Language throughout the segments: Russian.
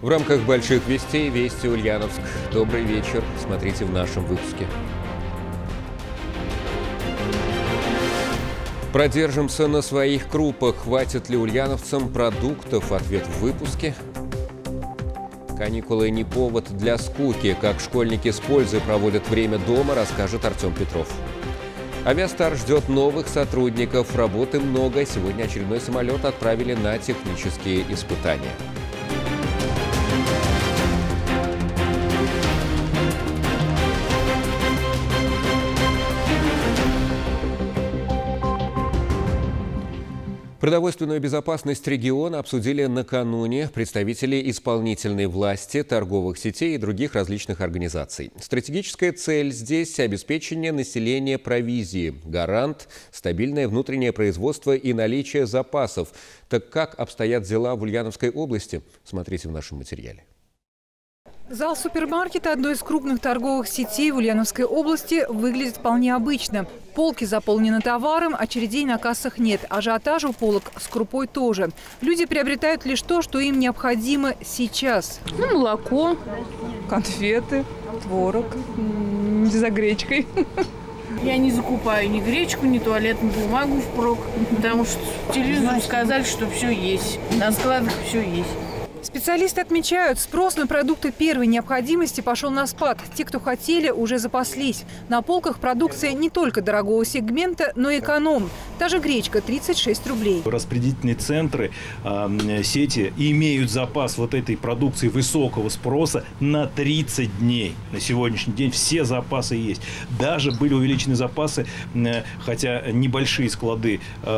В рамках больших вестей «Вести Ульяновск». Добрый вечер. Смотрите в нашем выпуске. Продержимся на своих крупах. Хватит ли ульяновцам продуктов? Ответ в выпуске. Каникулы не повод для скуки. Как школьники с пользой проводят время дома, расскажет Артем Петров. Авиастар ждет новых сотрудников. Работы много. Сегодня очередной самолет отправили на технические испытания. Продовольственную безопасность региона обсудили накануне представители исполнительной власти, торговых сетей и других различных организаций. Стратегическая цель здесь – обеспечение населения провизии, гарант, стабильное внутреннее производство и наличие запасов. Так как обстоят дела в Ульяновской области? Смотрите в нашем материале. Зал супермаркета одной из крупных торговых сетей в Ульяновской области выглядит вполне обычно. Полки заполнены товаром, очередей на кассах нет. Ажиотаж у полок с крупой тоже. Люди приобретают лишь то, что им необходимо сейчас. Молоко, конфеты, творог за гречкой. Я не закупаю ни гречку, ни туалетную бумагу впрок, потому что по телевизору сказали, что все есть. На складах все есть. Специалисты отмечают, спрос на продукты первой необходимости пошел на спад. Те, кто хотели, уже запаслись. На полках продукция не только дорогого сегмента, но и эконом. Та же гречка – 36 рублей. Распределительные центры, сети имеют запас вот этой продукции высокого спроса на 30 дней. На сегодняшний день все запасы есть. Даже были увеличены запасы, хотя небольшие склады,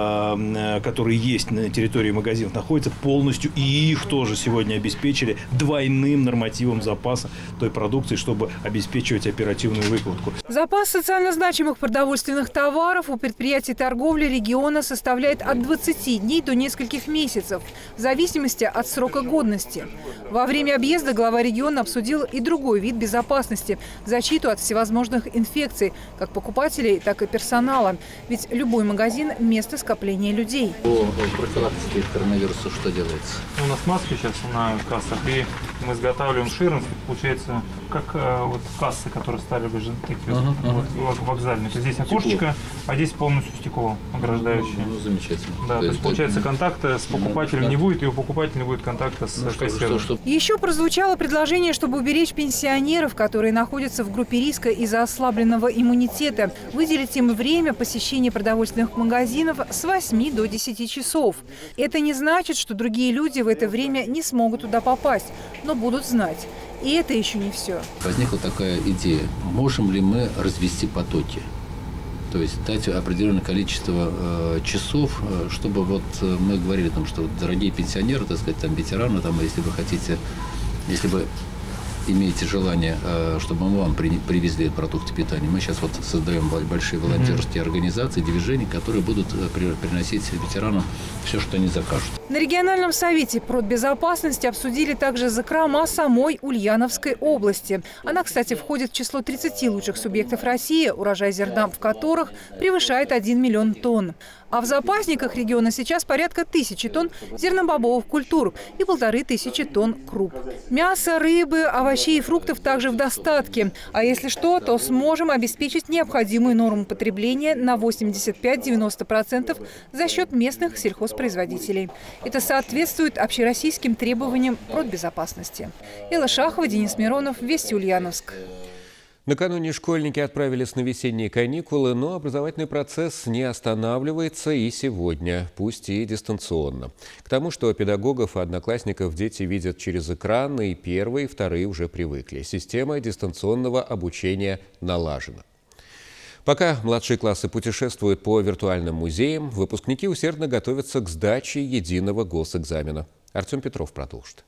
которые есть на территории магазинов, находятся полностью, и их тоже сегодня обеспечили двойным нормативом запаса той продукции, чтобы обеспечивать оперативную выкладку. Запас социально значимых продовольственных товаров у предприятий торговли региона составляет от 20 дней до нескольких месяцев, в зависимости от срока годности. Во время объезда глава региона обсудил и другой вид безопасности – защиту от всевозможных инфекций, как покупателей, так и персонала. Ведь любой магазин – место скопления людей. По профилактике коронавируса что делается? У нас маски сейчас на кассах, и мы изготавливаем ширм, получается, как вот кассы, которые стали бы такие вот, вокзальные. Здесь окошечко, а здесь полностью стекло ограждающее. Ну, замечательно. Да, то есть получается, контакта с покупателем не будет, и у покупателя не будет контакта с кассиром. Еще прозвучало предложение, чтобы уберечь пенсионеров, которые находятся в группе риска из-за ослабленного иммунитета, выделить им время посещения продовольственных магазинов с 8 до 10 часов. Это не значит, что другие люди в это время не смогут туда попасть, но будут знать. И это еще не все. Возникла такая идея. Можем ли мы развести потоки? То есть дать определенное количество часов, чтобы вот мы говорили, там, что дорогие пенсионеры, так сказать, там, ветераны, там, если вы хотите, если вы имеете желание, чтобы мы вам привезли продукты питания, мы сейчас вот создаем большие волонтерские организации, движения, которые будут приносить ветеранам все, что они закажут. На региональном совете продбезопасности обсудили также закрома самой Ульяновской области. Она, кстати, входит в число 30 лучших субъектов России, урожай зерна в которых превышает 1 миллион тонн. А в запасниках региона сейчас порядка 1000 тонн зернобобовых культур и 1500 тонн круп. Мяса, рыбы, овощей и фруктов также в достатке. А если что, то сможем обеспечить необходимую норму потребления на 85–90% за счет местных сельхозпроизводителей. Это соответствует общероссийским требованиям продбезопасности. Элла Шахова, Денис Миронов, Вести Ульяновск. Накануне школьники отправились на весенние каникулы, но образовательный процесс не останавливается и сегодня, пусть и дистанционно. К тому, что педагогов и одноклассников дети видят через экран, и первые, и вторые уже привыкли. Система дистанционного обучения налажена. Пока младшие классы путешествуют по виртуальным музеям, выпускники усердно готовятся к сдаче единого госэкзамена. Артем Петров продолжит.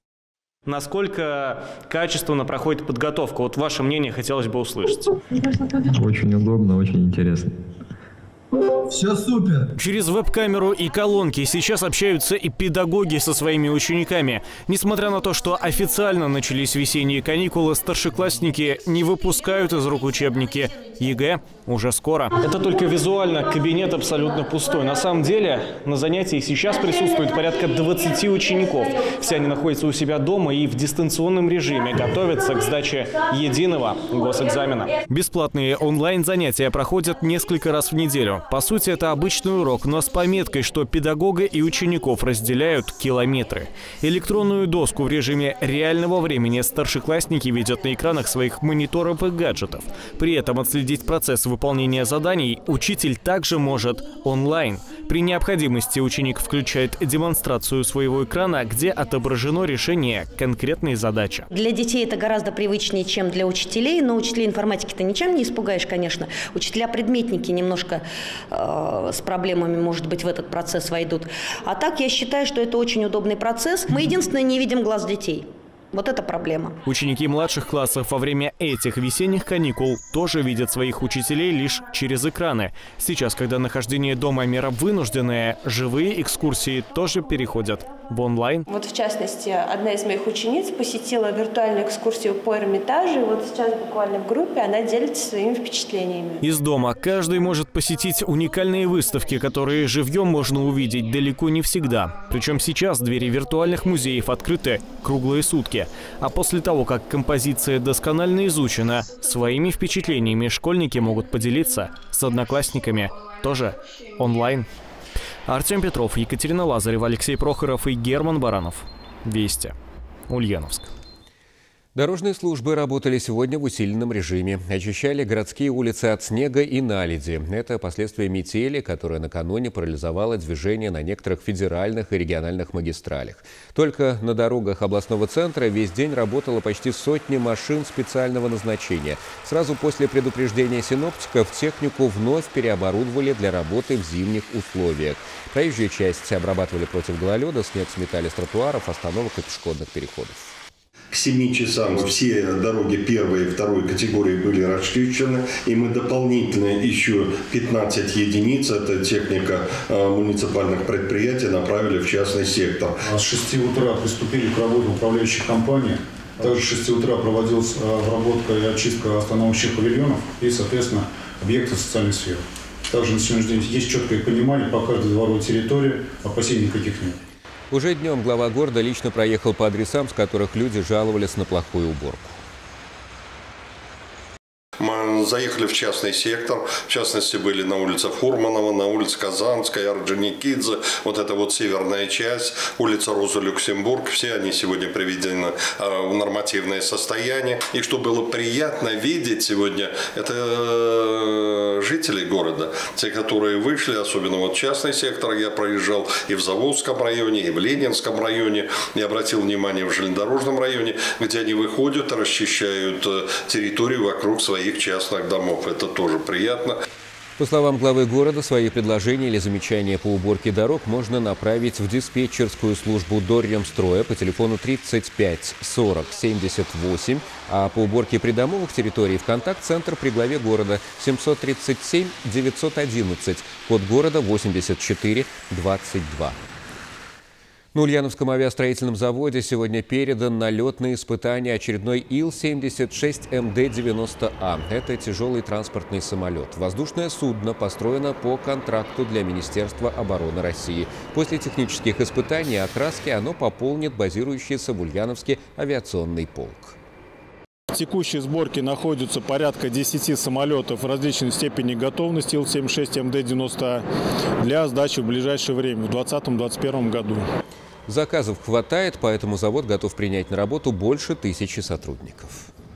Насколько качественно проходит подготовка? Вот ваше мнение хотелось бы услышать. Очень удобно, очень интересно. Все супер. Через веб-камеру и колонки сейчас общаются и педагоги со своими учениками. Несмотря на то, что официально начались весенние каникулы, старшеклассники не выпускают из рук учебники. ЕГЭ уже скоро. Это только визуально. Кабинет абсолютно пустой. На самом деле на занятиях сейчас присутствует порядка 20 учеников. Все они находятся у себя дома и в дистанционном режиме готовятся к сдаче единого госэкзамена. Бесплатные онлайн-занятия проходят несколько раз в неделю. По сути, это обычный урок, но с пометкой, что педагога и учеников разделяют километры. Электронную доску в режиме реального времени старшеклассники видят на экранах своих мониторов и гаджетов. При этом отследить процесс выполнения заданий учитель также может онлайн. При необходимости ученик включает демонстрацию своего экрана, где отображено решение конкретной задачи. Для детей это гораздо привычнее, чем для учителей, но учителей информатики-то ничем не испугаешь, конечно. Учителя-предметники немножко с проблемами, может быть, в этот процесс войдут. А так я считаю, что это очень удобный процесс. Мы единственное не видим глаз детей. Вот это проблема. Ученики младших классов во время этих весенних каникул тоже видят своих учителей лишь через экраны. Сейчас, когда нахождение дома мера вынужденное, живые экскурсии тоже переходят в онлайн. Вот в частности, одна из моих учениц посетила виртуальную экскурсию по Эрмитажу. И вот сейчас буквально в группе она делится своими впечатлениями. Из дома каждый может посетить уникальные выставки, которые живьем можно увидеть далеко не всегда. Причем сейчас двери виртуальных музеев открыты круглые сутки. А после того, как композиция досконально изучена, своими впечатлениями школьники могут поделиться с одноклассниками тоже онлайн. Артем Петров, Екатерина Лазарева, Алексей Прохоров и Герман Баранов. Вести. Ульяновск. Дорожные службы работали сегодня в усиленном режиме. Очищали городские улицы от снега и наледи. Это последствия метели, которая накануне парализовала движение на некоторых федеральных и региональных магистралях. Только на дорогах областного центра весь день работало почти сотни машин специального назначения. Сразу после предупреждения синоптиков технику вновь переоборудовали для работы в зимних условиях. Проезжую часть обрабатывали против гололеда, снег сметали с тротуаров, остановок и пешеходных переходов. К 7 часам все дороги первой и второй категории были расчищены, и мы дополнительно еще 15 единиц, это техника муниципальных предприятий, направили в частный сектор. С 6 утра приступили к работе управляющих компаний. Также с 6 утра проводилась обработка и очистка остановочных павильонов и, соответственно, объектов социальной сферы. Также на сегодняшний день есть четкое понимание по каждой дворовой территории, опасений никаких нет. Уже днем глава города лично проехал по адресам, с которых люди жаловались на плохую уборку. Мы заехали в частный сектор, в частности были на улице Фурманова, на улице Казанская, Орджоникидзе, вот это вот северная часть, улица Роза Люксембург, все они сегодня приведены в нормативное состояние. И что было приятно видеть сегодня, это жители города, те, которые вышли, особенно вот частный сектор, я проезжал и в Заводском районе, и в Ленинском районе, и обратил внимание в железнодорожном районе, где они выходят, расчищают территорию вокруг своих частных домов. Это тоже приятно. По словам главы города, свои предложения или замечания по уборке дорог можно направить в диспетчерскую службу Дорремстроя по телефону 35 40 78, а по уборке придомовых территорий в контакт-центр при главе города 737 911, код города 84 22. На Ульяновском авиастроительном заводе сегодня передан на летные испытания очередной Ил-76МД-90А. Это тяжелый транспортный самолет. Воздушное судно построено по контракту для Министерства обороны России. После технических испытаний и окраски оно пополнит базирующийся в Ульяновске авиационный полк. В текущей сборке находится порядка 10 самолетов различной степени готовности Ил-76МД-90А для сдачи в ближайшее время, в 2020-2021 году. Заказов хватает, поэтому завод готов принять на работу больше 1000 сотрудников.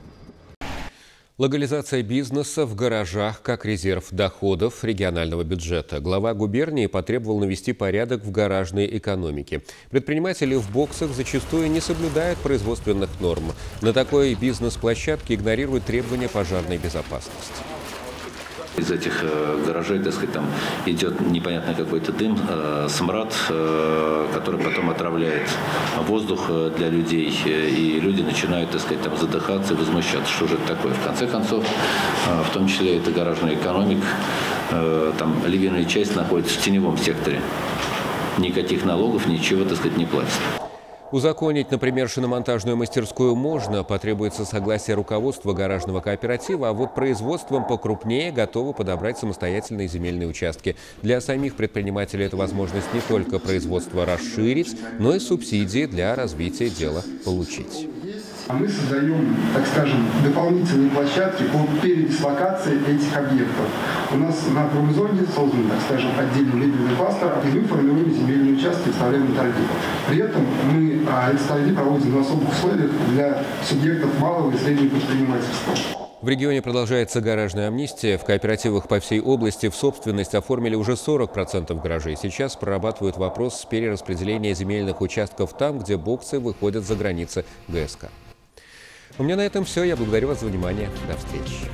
Легализация бизнеса в гаражах как резерв доходов регионального бюджета. Глава губернии потребовал навести порядок в гаражной экономике. Предприниматели в боксах зачастую не соблюдают производственных норм. На такой бизнес-площадке игнорируют требования пожарной безопасности. Из этих гаражей, так сказать, там идет непонятно какой-то дым, смрад, который потом отравляет воздух для людей, и люди начинают, так сказать, там задыхаться и возмущаться, что же это такое. В конце концов, в том числе это гаражная экономика, там ливийная часть находится в теневом секторе. Никаких налогов, ничего, так сказать, не платит. Узаконить, например, шиномонтажную мастерскую можно, потребуется согласие руководства гаражного кооператива, а вот производством покрупнее готовы подобрать самостоятельные земельные участки. Для самих предпринимателей это возможность не только производство расширить, но и субсидии для развития дела получить. А мы создаем, так скажем, дополнительные площадки по передислокации этих объектов. У нас на промзоне создан, так скажем, отдельный лидерный кластер, и мы формируем земельные участки, вставляем на торги. При этом мы эти торги проводим на особых условиях для субъектов малого и среднего предпринимательства. В регионе продолжается гаражная амнистия. В кооперативах по всей области в собственность оформили уже 40% гаражей. Сейчас прорабатывают вопрос перераспределения земельных участков там, где боксы выходят за границы ГСК. У меня на этом все. Я благодарю вас за внимание. До встречи.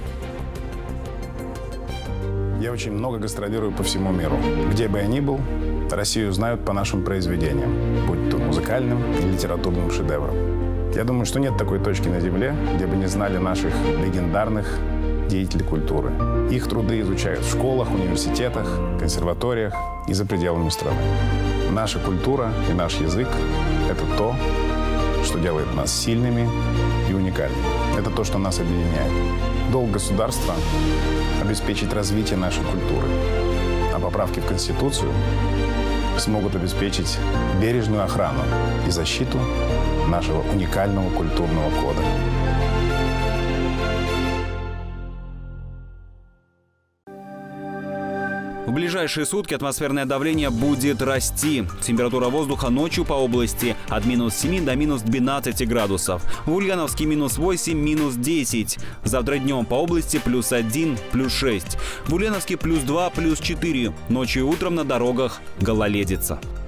Я очень много гастролирую по всему миру. Где бы я ни был, Россию знают по нашим произведениям, будь то музыкальным или литературным шедевром. Я думаю, что нет такой точки на Земле, где бы не знали наших легендарных деятелей культуры. Их труды изучают в школах, университетах, консерваториях и за пределами страны. Наша культура и наш язык – это то, что делает нас сильными и уникальными. Это то, что нас объединяет. Долг государства – обеспечить развитие нашей культуры, а поправки в Конституцию смогут обеспечить бережную охрану и защиту нашего уникального культурного кода. В ближайшие сутки атмосферное давление будет расти. Температура воздуха ночью по области от -7 до -12 градусов. В Ульяновске -8, -10. Завтра днем по области +1, +6. В Ульяновске +2, +4. Ночью и утром на дорогах гололедица.